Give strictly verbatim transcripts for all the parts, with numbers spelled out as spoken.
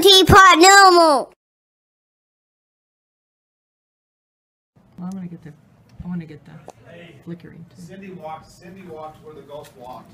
Teapot normal. Well, I'm gonna get the, I want to get the Hey, flickering too. Cindy walked, Cindy walked where the ghost walked.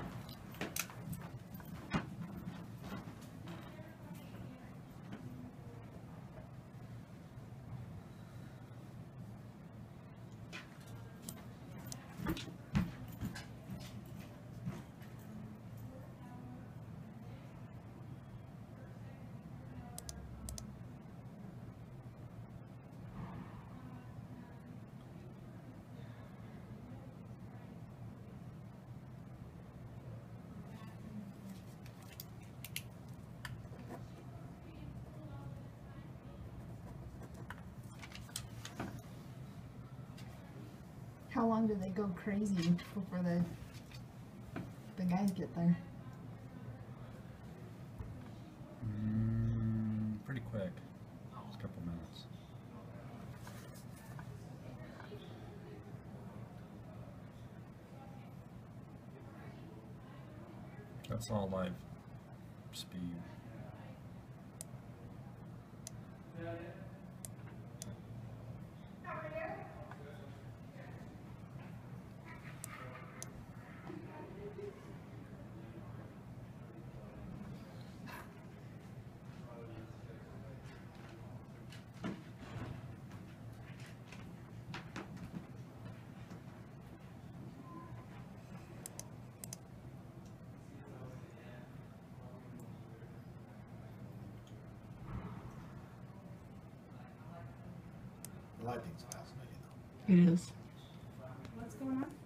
How long do they go crazy before the the guys get there? Mm, pretty quick. Just a couple minutes. That's all live speed. The lighting's fascinating though. It is. What's going on?